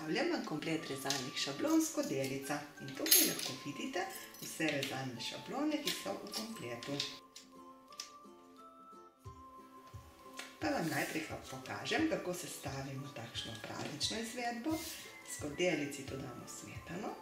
Predstavljam vam komplet rezalnih šablon skodelica in tukaj lahko vidite vse rezalne šablone, ki so v kompletu. Pa vam najprej pokažem, kako sestavimo takšno praznično izvedbo. Skodelici dodamo smetano.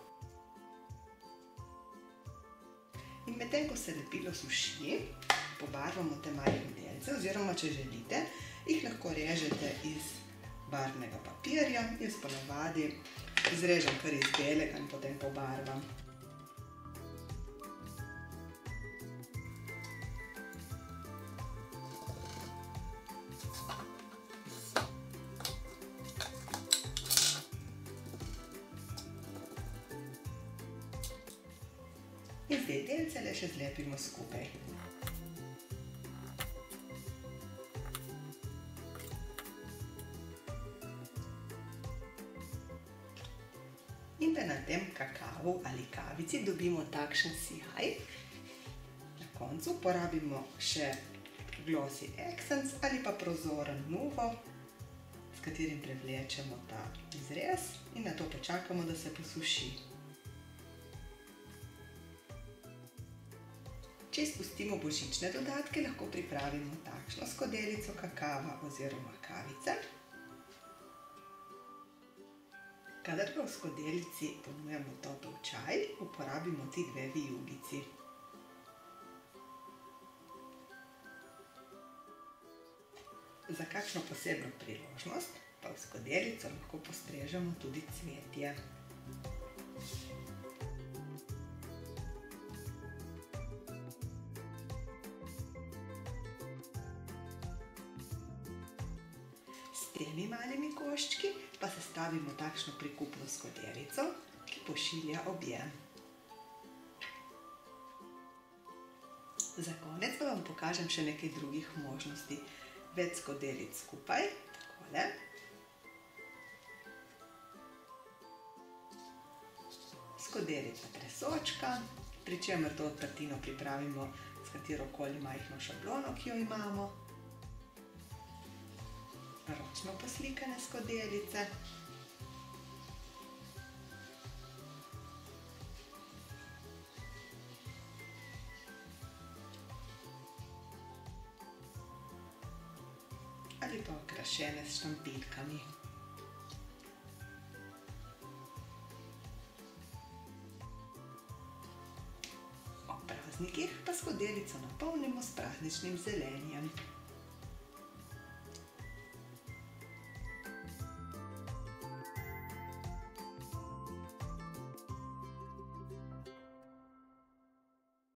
In medtem, ko se lepilo suši, pobarvamo te majhne delce, oziroma če želite, jih lahko režete iz barvnega papirja. Jaz ponavadi izrežem kar iz belega in potem pobarvam. In zdaj delce le še zlepimo skupaj. In da na tem kakavu ali kavici dobimo takšen sijaj. Na koncu porabimo še Glossy Accents ali pa prozoren Nuvo, s katerim prevlečemo ta izrez in nato počakamo, da se posuši. Če izpustimo božične dodatke, lahko pripravimo takšno skodelico kakava oziroma kavice. Kadar pa v skodelici ponujamo topel čaj, uporabimo ti dve vijugici. Za kakšno posebno priložnost pa v skodelico lahko postrežemo tudi cvetje. S temi malimi koščki pa sestavimo takšno prikupno skodelico, ki pošilja objem. Za konec pa vam pokažem še nekaj drugih možnosti. Več skodelic skupaj, takole. Skodelica tresočka, pri čemer to odprtino pripravimo s katerokoli majhno šablono, ki jo imamo. Ročno poslikane skodelice. Ali pa okrašene s štampiljkami. Ob praznikih pa skodelico napolnimo s prazničnim zelenjem.